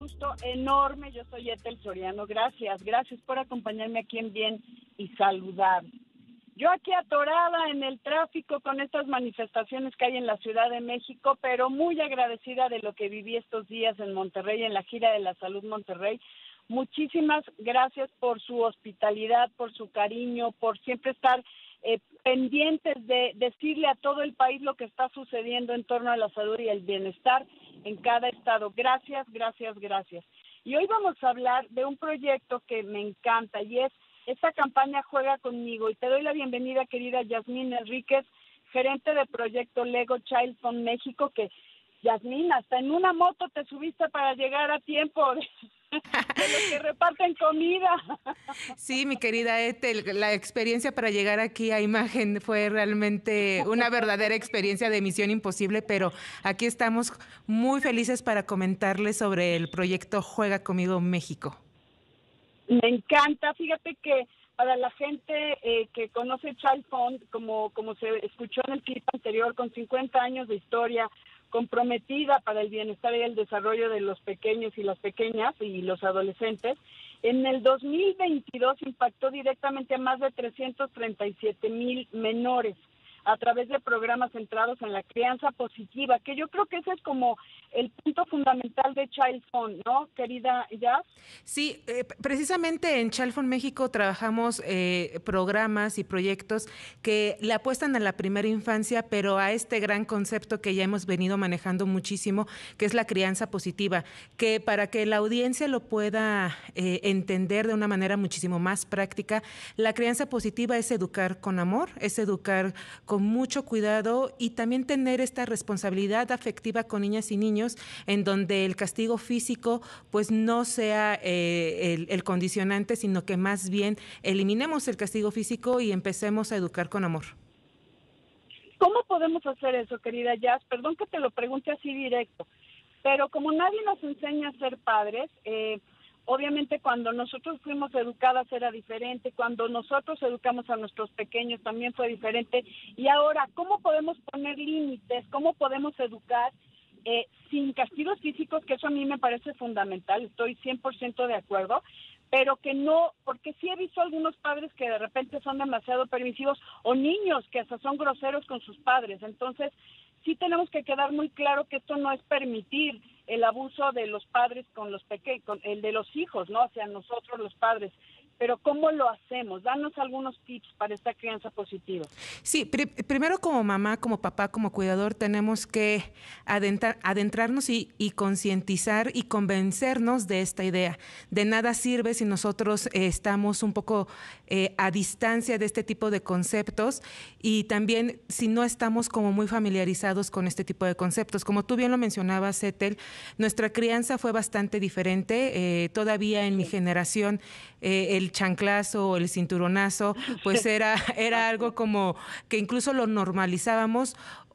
gusto enorme. Yo soy Ethel Soriano. Gracias por acompañarme aquí en Bien y Saludar. Yo aquí atorada en el tráfico con estas manifestaciones que hay en la Ciudad de México, pero muy agradecida de lo que viví estos días en Monterrey, en la gira de la Salud Monterrey. Muchísimas gracias por su hospitalidad, por su cariño, por siempre estar pendientes de decirle a todo el país lo que está sucediendo en torno a la salud y el bienestar en cada estado. Gracias. Y hoy vamos a hablar de un proyecto que me encanta y es esta campaña Juega Conmigo. Y te doy la bienvenida, querida Yasmín Enríquez, gerente de proyecto Lego Child Fund México, que Yasmín, hasta en una moto te subiste para llegar a tiempo de los que reparten comida. Sí, mi querida Ethel, la experiencia para llegar aquí a Imagen fue realmente una verdadera experiencia de misión imposible, pero aquí estamos muy felices para comentarles sobre el proyecto Juega Conmigo México. Me encanta, fíjate que para la gente que conoce Child Fund, como se escuchó en el clip anterior, con 50 años de historia, comprometida para el bienestar y el desarrollo de los pequeños y las pequeñas y los adolescentes, en el 2022 impactó directamente a más de 337,000 menores a través de programas centrados en la crianza positiva, que yo creo que ese es como el punto fundamental de Child Fund, ¿no, querida Jazz? Sí, precisamente en Child Fund México trabajamos programas y proyectos que le apuestan a la primera infancia, pero a este gran concepto que ya hemos venido manejando muchísimo, que es la crianza positiva, que para que la audiencia lo pueda entender de una manera muchísimo más práctica, la crianza positiva es educar con amor, es educar con mucho cuidado y también tener esta responsabilidad afectiva con niñas y niños, en donde el castigo físico pues no sea el condicionante, sino que más bien eliminemos el castigo físico y empecemos a educar con amor. ¿Cómo podemos hacer eso, querida Jazz? Perdón que te lo pregunte así directo, pero como nadie nos enseña a ser padres, obviamente cuando nosotros fuimos educadas era diferente, cuando nosotros educamos a nuestros pequeños también fue diferente, y ahora, ¿cómo podemos poner límites? ¿Cómo podemos educar sin castigos físicos? Que eso a mí me parece fundamental, estoy 100% de acuerdo, pero que no, porque sí he visto algunos padres que de repente son demasiado permisivos, o niños que hasta son groseros con sus padres. Entonces sí tenemos que quedar muy claro que esto no es permitir el abuso de los padres con los pequeños, con el de los hijos, ¿no? Hacia nosotros los padres. Pero ¿cómo lo hacemos? Danos algunos tips para esta crianza positiva. Sí, primero como mamá, como papá, como cuidador, tenemos que adentrarnos y concientizar y convencernos de esta idea. De nada sirve si nosotros estamos un poco a distancia de este tipo de conceptos, y también si no estamos como muy familiarizados con este tipo de conceptos. Como tú bien lo mencionabas, Ethel, nuestra crianza fue bastante diferente. Todavía en mi generación el chanclazo o el cinturonazo pues era algo como que incluso lo normalizábamos,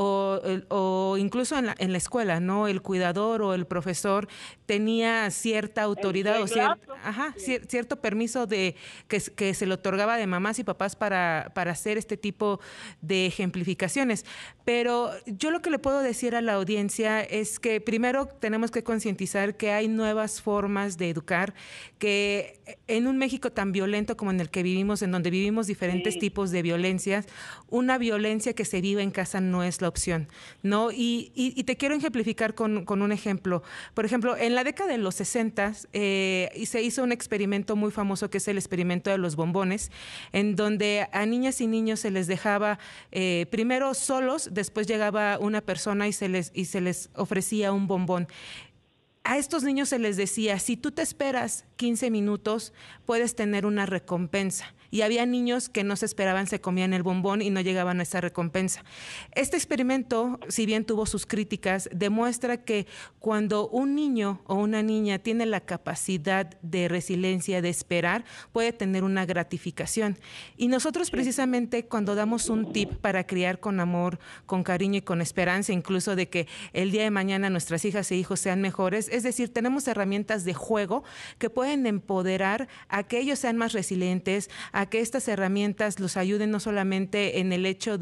o incluso en la escuela, ¿no? El cuidador o el profesor tenía cierta autoridad o cierto permiso de que se le otorgaba de mamás y papás para hacer este tipo de ejemplificaciones. Pero yo lo que le puedo decir a la audiencia es que primero tenemos que concientizar que hay nuevas formas de educar, que en un México tan violento como en el que vivimos, en donde vivimos diferentes tipos de violencias, una violencia que se vive en casa no es la opción, ¿no? Y te quiero ejemplificar con un ejemplo. Por ejemplo, en la década de los 60 se hizo un experimento muy famoso, que es el experimento de los bombones, en donde a niñas y niños se les dejaba primero solos, después llegaba una persona y se les ofrecía un bombón. A estos niños se les decía, si tú te esperas 15 minutos, puedes tener una recompensa. Y había niños que no se esperaban, se comían el bombón y no llegaban a esa recompensa. Este experimento, si bien tuvo sus críticas, demuestra que cuando un niño o una niña tiene la capacidad de resiliencia, de esperar, puede tener una gratificación. Y nosotros precisamente cuando damos un tip para criar con amor, con cariño y con esperanza, incluso de que el día de mañana nuestras hijas e hijos sean mejores, es decir, tenemos herramientas de juego que pueden empoderar a que ellos sean más resilientes, a que estas herramientas los ayuden no solamente en el hecho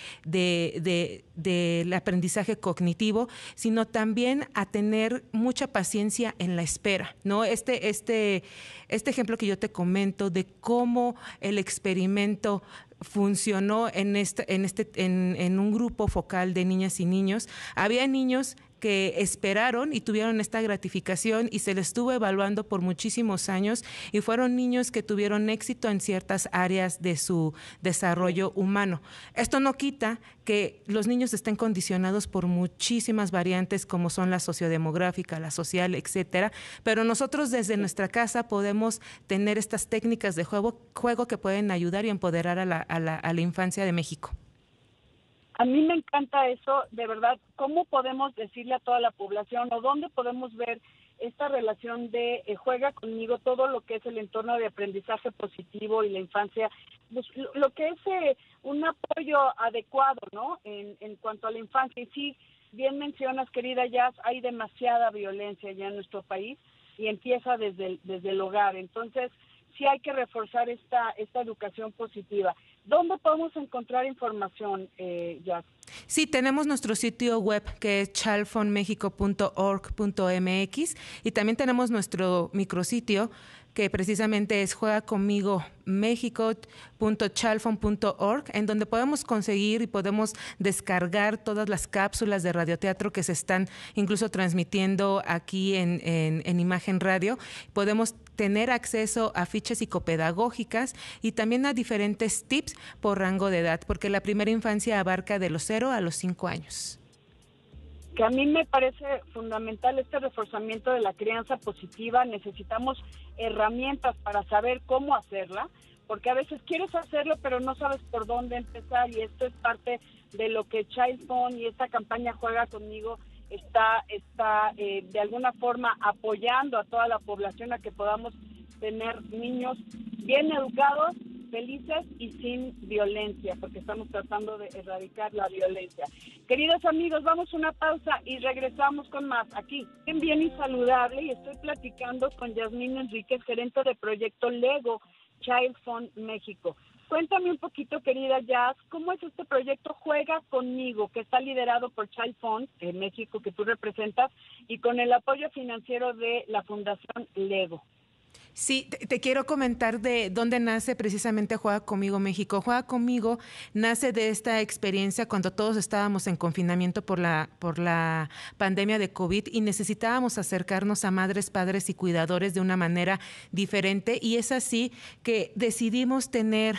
del aprendizaje cognitivo, sino también a tener mucha paciencia en la espera, ¿no? Este ejemplo que yo te comento de cómo el experimento funcionó en un grupo focal de niñas y niños. Había niños que esperaron y tuvieron esta gratificación y se les estuvo evaluando por muchísimos años y fueron niños que tuvieron éxito en ciertas áreas de su desarrollo humano. Esto no quita que los niños estén condicionados por muchísimas variantes como son la sociodemográfica, la social, etcétera, pero nosotros desde nuestra casa podemos tener estas técnicas de juego que pueden ayudar y empoderar a la infancia de México. A mí me encanta eso, de verdad, ¿cómo podemos decirle a toda la población o dónde podemos ver esta relación de juega conmigo, todo lo que es el entorno de aprendizaje positivo y la infancia, pues, lo que es un apoyo adecuado, ¿no? En cuanto a la infancia. Y sí, bien mencionas, querida Jazz, hay demasiada violencia ya en nuestro país y empieza desde el hogar. Entonces, sí hay que reforzar esta educación positiva. ¿Dónde podemos encontrar información, Jazz? Sí, tenemos nuestro sitio web que es childfundmexico.org.mx y también tenemos nuestro micrositio que precisamente es juegaconmigomexico.childfund.org, en donde podemos conseguir y podemos descargar todas las cápsulas de radioteatro que se están incluso transmitiendo aquí en Imagen Radio. Podemos tener acceso a fichas psicopedagógicas y también a diferentes tips por rango de edad, porque la primera infancia abarca de los 0 a los 5 años. Que a mí me parece fundamental este reforzamiento de la crianza positiva. Necesitamos herramientas para saber cómo hacerla, porque a veces quieres hacerlo pero no sabes por dónde empezar, y esto es parte de lo que Child Fund y esta campaña Juega Conmigo está de alguna forma apoyando a toda la población a que podamos tener niños bien educados, felices y sin violencia, porque estamos tratando de erradicar la violencia. Queridos amigos, vamos a una pausa y regresamos con más aquí en Bien y Saludable, y estoy platicando con Yasmín Enríquez, gerente de proyecto Lego Child Fund México. Cuéntame un poquito, querida Jazz, ¿cómo es este proyecto Juega Conmigo, que está liderado por Child Fund en México, que tú representas, y con el apoyo financiero de la Fundación Lego? Sí, te quiero comentar de dónde nace precisamente Juega Conmigo México. Juega Conmigo nace de esta experiencia cuando todos estábamos en confinamiento por la pandemia de COVID y necesitábamos acercarnos a madres, padres y cuidadores de una manera diferente, y es así que decidimos tener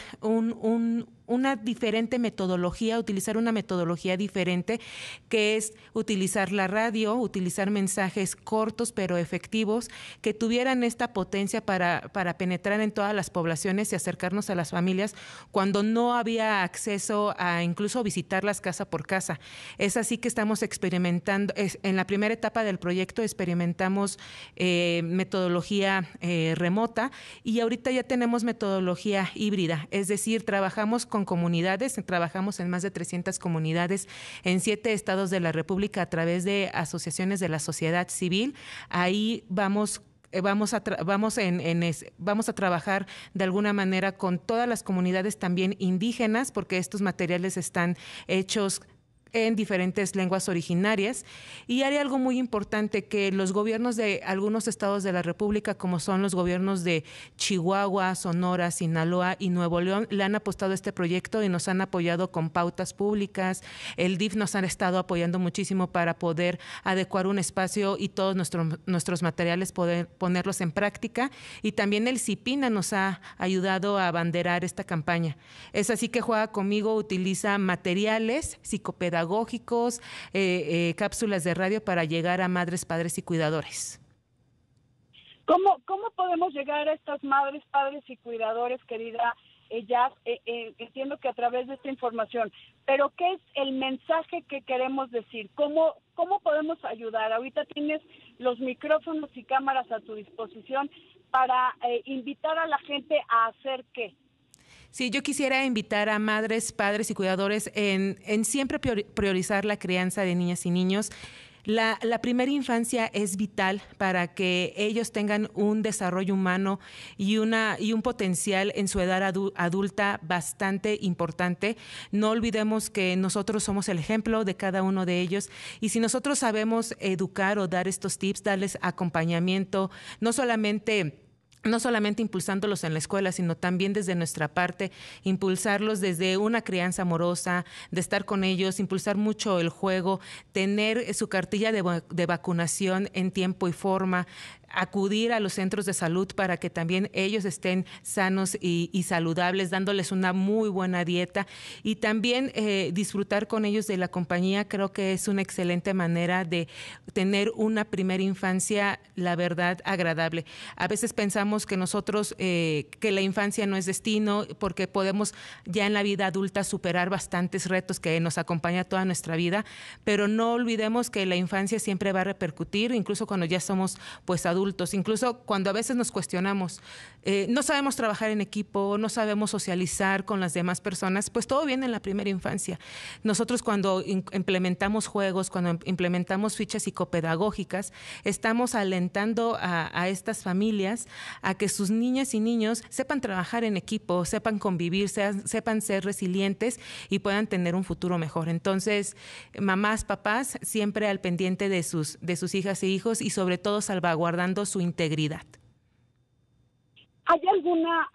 una diferente metodología, utilizar una metodología diferente, que es utilizar la radio, utilizar mensajes cortos pero efectivos, que tuvieran esta potencia para penetrar en todas las poblaciones y acercarnos a las familias cuando no había acceso a incluso visitarlas casa por casa. Es así que estamos experimentando, en la primera etapa del proyecto experimentamos metodología remota, y ahorita ya tenemos metodología híbrida, es decir, trabajamos con comunidades, trabajamos en más de 300 comunidades en 7 estados de la República a través de asociaciones de la sociedad civil. Ahí vamos a trabajar de alguna manera con todas las comunidades también indígenas, porque estos materiales están hechos en diferentes lenguas originarias. Y hay algo muy importante, que los gobiernos de algunos estados de la República, como son los gobiernos de Chihuahua, Sonora, Sinaloa y Nuevo León, le han apostado a este proyecto y nos han apoyado con pautas públicas. El DIF nos ha estado apoyando muchísimo para poder adecuar un espacio y todos nuestros materiales poder ponerlos en práctica, y también el CIPINA nos ha ayudado a abanderar esta campaña. Es así que Juega Conmigo utiliza materiales psicopedagógicos, cápsulas de radio para llegar a madres, padres y cuidadores. ¿Cómo podemos llegar a estas madres, padres y cuidadores, querida Jazz? Entiendo que a través de esta información, pero ¿qué es el mensaje que queremos decir? ¿Cómo podemos ayudar? Ahorita tienes los micrófonos y cámaras a tu disposición para invitar a la gente a hacer ¿qué? Sí, yo quisiera invitar a madres, padres y cuidadores en siempre priorizar la crianza de niñas y niños. La primera infancia es vital para que ellos tengan un desarrollo humano y un potencial en su edad adulta bastante importante. No olvidemos que nosotros somos el ejemplo de cada uno de ellos, y si nosotros sabemos educar o dar estos tips, darles acompañamiento, no solamente impulsándolos en la escuela, sino también desde nuestra parte, impulsarlos desde una crianza amorosa, de estar con ellos, impulsar mucho el juego, tener su cartilla de vacunación en tiempo y forma, acudir a los centros de salud para que también ellos estén sanos y saludables, dándoles una muy buena dieta, y también disfrutar con ellos de la compañía. Creo que es una excelente manera de tener una primera infancia, la verdad, agradable. A veces pensamos que nosotros, que la infancia no es destino, porque podemos ya en la vida adulta superar bastantes retos que nos acompañan toda nuestra vida, pero no olvidemos que la infancia siempre va a repercutir, incluso cuando ya somos pues adultos, incluso cuando a veces nos cuestionamos, no sabemos trabajar en equipo, no sabemos socializar con las demás personas, pues todo viene en la primera infancia. Nosotros cuando implementamos juegos, cuando implementamos fichas psicopedagógicas, estamos alentando a estas familias a que sus niñas y niños sepan trabajar en equipo, sepan convivir, sepan ser resilientes y puedan tener un futuro mejor. Entonces, mamás, papás, siempre al pendiente de sus hijas e hijos, y sobre todo salvaguardando su integridad. ¿Hay alguna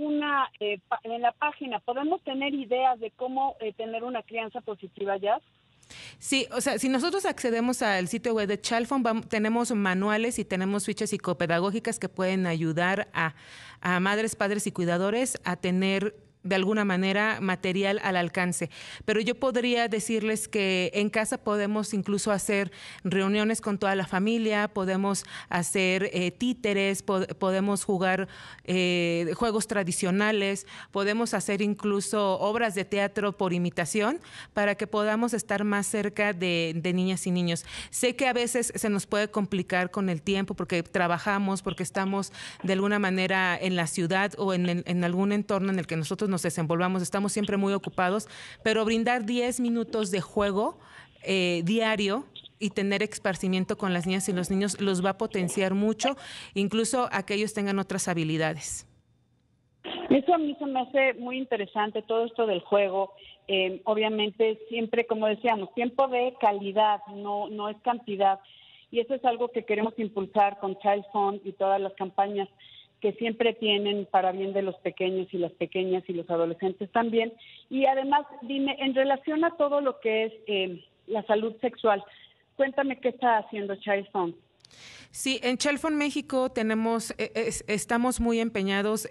en la página, podemos tener ideas de cómo tener una crianza positiva ya? Sí, o sea, si nosotros accedemos al sitio web de Chalfont, tenemos manuales y tenemos fichas psicopedagógicas que pueden ayudar a madres, padres y cuidadores a tener de alguna manera material al alcance. Pero yo podría decirles que en casa podemos incluso hacer reuniones con toda la familia, podemos hacer títeres, podemos jugar juegos tradicionales, podemos hacer incluso obras de teatro por imitación para que podamos estar más cerca de niñas y niños. Sé que a veces se nos puede complicar con el tiempo porque trabajamos, porque estamos de alguna manera en la ciudad o en algún entorno en el que nosotros nos desenvolvamos, estamos siempre muy ocupados, pero brindar 10 minutos de juego diario y tener esparcimiento con las niñas y los niños los va a potenciar mucho, incluso a que ellos tengan otras habilidades. Eso a mí se me hace muy interesante, todo esto del juego. Obviamente siempre, como decíamos, tiempo de calidad, no es cantidad. Y eso es algo que queremos impulsar con Chalfont y todas las campañas que siempre tienen para bien de los pequeños y las pequeñas y los adolescentes también. Y además, dime, en relación a todo lo que es la salud sexual, cuéntame qué está haciendo Chalfont. Sí, en Chalfont México estamos muy empeñados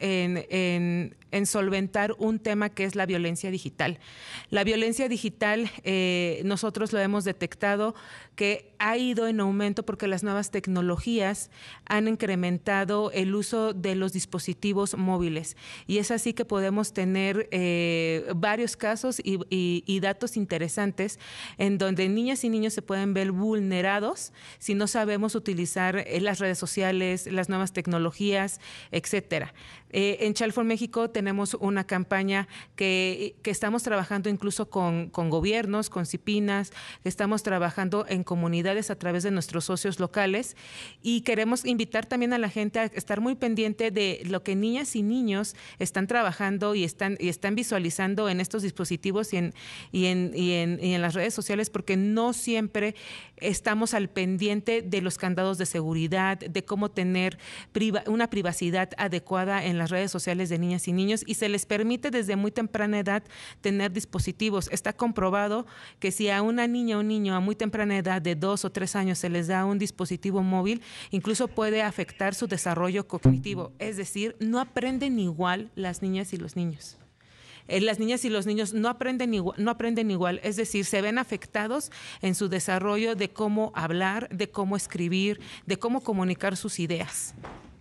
en solventar un tema que es la violencia digital. La violencia digital, nosotros lo hemos detectado que ha ido en aumento porque las nuevas tecnologías han incrementado el uso de los dispositivos móviles. Y es así que podemos tener varios casos y datos interesantes en donde niñas y niños se pueden ver vulnerados si no sabemos utilizar las redes sociales, las nuevas tecnologías, etcétera. En Chalfont México tenemos una campaña que estamos trabajando incluso con gobiernos, con CIPINAS, estamos trabajando en comunidades a través de nuestros socios locales, y queremos invitar también a la gente a estar muy pendiente de lo que niñas y niños están trabajando y están visualizando en estos dispositivos y en las redes sociales, porque no siempre estamos al pendiente de los candados de seguridad, de cómo tener una privacidad adecuada en las redes sociales de niñas y niños, y se les permite desde muy temprana edad tener dispositivos. Está comprobado que si a una niña o un niño a muy temprana edad de 2 o 3 años se les da un dispositivo móvil, incluso puede afectar su desarrollo cognitivo. Es decir, no aprenden igual las niñas y los niños. Las niñas y los niños no aprenden igual, es decir, se ven afectados en su desarrollo de cómo hablar, de cómo escribir, de cómo comunicar sus ideas.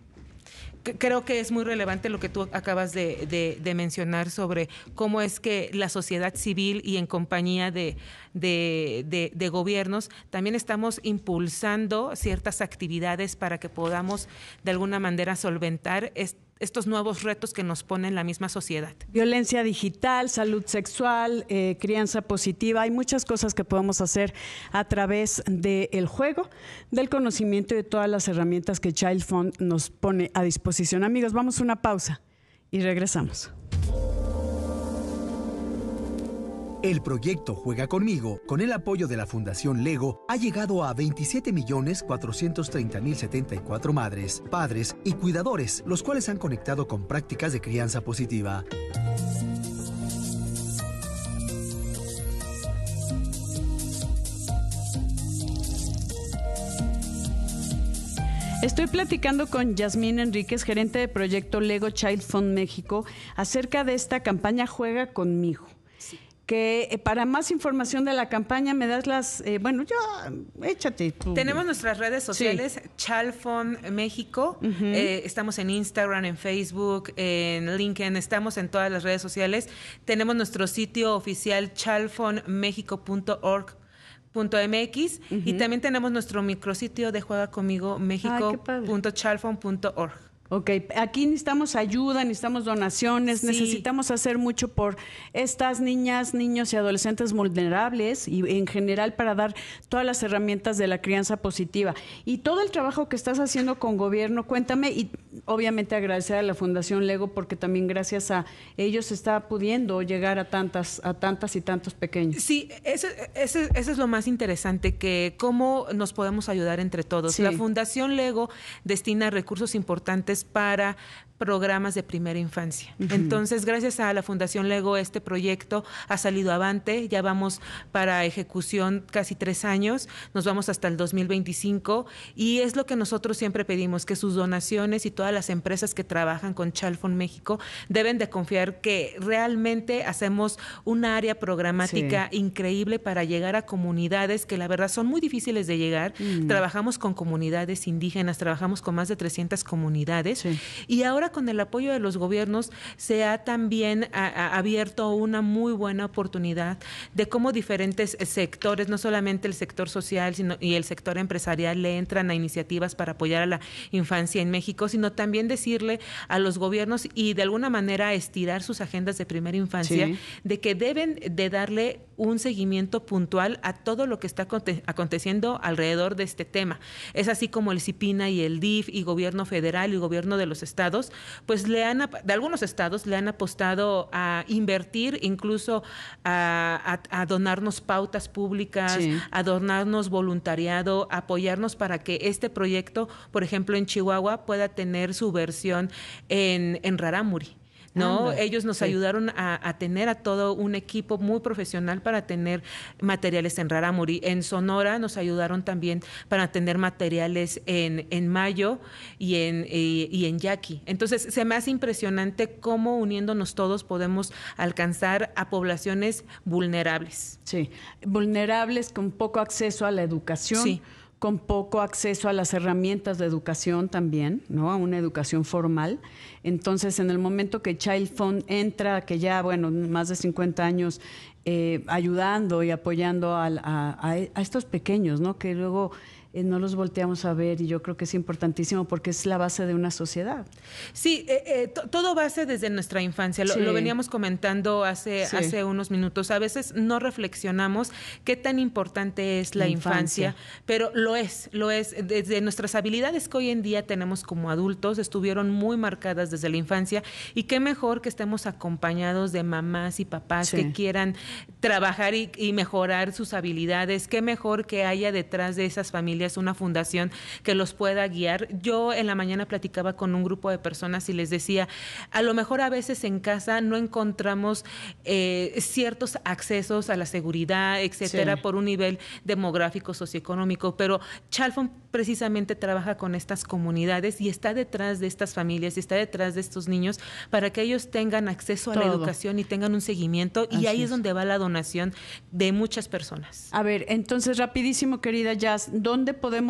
Creo que es muy relevante lo que tú acabas de mencionar sobre cómo es que la sociedad civil y en compañía de gobiernos también estamos impulsando ciertas actividades para que podamos de alguna manera solventar estos nuevos retos que nos pone la misma sociedad. Violencia digital, salud sexual, crianza positiva. Hay muchas cosas que podemos hacer a través del juego, del conocimiento y de todas las herramientas que Child Fund nos pone a disposición. Amigos, vamos a una pausa y regresamos. El proyecto Juega Conmigo, con el apoyo de la Fundación Lego, ha llegado a 27.430.074 madres, padres y cuidadores, los cuales han conectado con prácticas de crianza positiva. Estoy platicando con Yasmín Enríquez, gerente de proyecto Lego Child Fund México, acerca de esta campaña Juega Conmigo. Sí. Que para más información de la campaña me das las... échate tú. Tenemos nuestras redes sociales, sí. Child Fund México, estamos en Instagram, en Facebook, en LinkedIn, estamos en todas las redes sociales. Tenemos nuestro sitio oficial childfundmexico.org.mx y también tenemos nuestro micrositio de Juega Conmigo México.childfund.org. Ok, aquí necesitamos ayuda, necesitamos donaciones, necesitamos hacer mucho por estas niñas, niños y adolescentes vulnerables y en general para dar todas las herramientas de la crianza positiva. Y todo el trabajo que estás haciendo con gobierno, cuéntame, y obviamente agradecer a la Fundación Lego porque también gracias a ellos está pudiendo llegar a tantas y tantos pequeños. Sí, eso es lo más interesante, que cómo nos podemos ayudar entre todos. Sí. La Fundación Lego destina recursos importantes para programas de primera infancia. Entonces, gracias a la Fundación Lego, este proyecto ha salido avante. Ya vamos para ejecución casi 3 años. Nos vamos hasta el 2025. Y es lo que nosotros siempre pedimos, que sus donaciones y todas las empresas que trabajan con Child Fund México deben de confiar que realmente hacemos una área programática increíble para llegar a comunidades que la verdad son muy difíciles de llegar. Trabajamos con comunidades indígenas, trabajamos con más de 300 comunidades. Y ahora con el apoyo de los gobiernos se ha también abierto una muy buena oportunidad de cómo diferentes sectores, no solamente el sector social y el sector empresarial, le entran a iniciativas para apoyar a la infancia en México, sino también decirle a los gobiernos y de alguna manera estirar sus agendas de primera infancia, de que deben de darle un seguimiento puntual a todo lo que está aconteciendo alrededor de este tema. Es así como el CIPINA y el DIF y gobierno federal y gobierno de los estados, pues de algunos estados le han apostado a invertir, incluso a donarnos pautas públicas, a donarnos voluntariado, a apoyarnos para que este proyecto, por ejemplo, en Chihuahua, pueda tener su versión en Rarámuri. ¿No? Ellos nos ayudaron a tener a todo un equipo muy profesional para tener materiales en Rarámuri. En Sonora nos ayudaron también para tener materiales en Mayo y en Yaqui. Entonces, se me hace impresionante cómo uniéndonos todos podemos alcanzar a poblaciones vulnerables. Sí, vulnerables con poco acceso a la educación. Sí. Con poco acceso a las herramientas de educación también, ¿no? A una educación formal. Entonces, en el momento que Child Fund entra, que ya, más de 50 años ayudando y apoyando a estos pequeños, ¿no? Que luego no los volteamos a ver, y yo creo que es importantísimo porque es la base de una sociedad. Sí, todo base desde nuestra infancia. Lo veníamos comentando hace unos minutos. A veces no reflexionamos qué tan importante es la infancia, pero lo es. Desde nuestras habilidades que hoy en día tenemos como adultos estuvieron muy marcadas desde la infancia, y qué mejor que estemos acompañados de mamás y papás que quieran trabajar y mejorar sus habilidades. Qué mejor que haya detrás de esas familias una fundación que los pueda guiar. Yo en la mañana platicaba con un grupo de personas y les decía, a lo mejor a veces en casa no encontramos ciertos accesos a la seguridad, etcétera, por un nivel demográfico, socioeconómico, pero Child Fund precisamente trabaja con estas comunidades y está detrás de estas familias y está detrás de estos niños para que ellos tengan acceso a la educación y tengan un seguimiento. Y ahí es donde va la donación de muchas personas. A ver, entonces rapidísimo, querida Jazz, ¿dónde podemos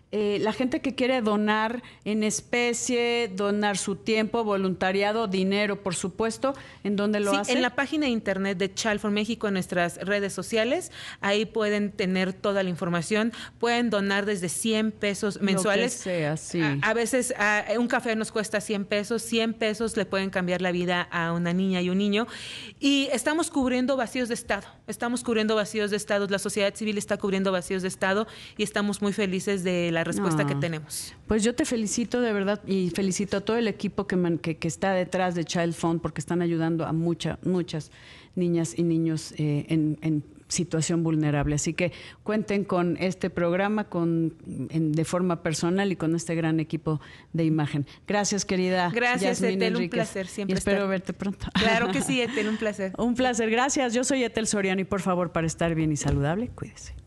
la gente que quiere donar en especie, donar su tiempo, voluntariado, dinero, por supuesto, ¿en dónde lo hace? En la página de internet de Child for México, en nuestras redes sociales, ahí pueden tener toda la información, pueden donar desde 100 pesos mensuales. Lo que sea, sí. A veces un café nos cuesta 100 pesos, 100 pesos le pueden cambiar la vida a una niña y un niño. Y estamos cubriendo vacíos de Estado, la sociedad civil está cubriendo vacíos de Estado y estamos muy felices de la respuesta que tenemos. Pues yo te felicito de verdad y felicito a todo el equipo que está detrás de Child Fund porque están ayudando a muchas niñas y niños en situación vulnerable. Así que cuenten con este programa de forma personal y con este gran equipo de imagen. Gracias, querida. Gracias, Yasmín Ethel, Enríquez. un placer siempre. Y espero verte pronto. Claro que sí, Ethel, un placer. Un placer, gracias. Yo soy Ethel Soriano y por favor, para estar bien y saludable, cuídese.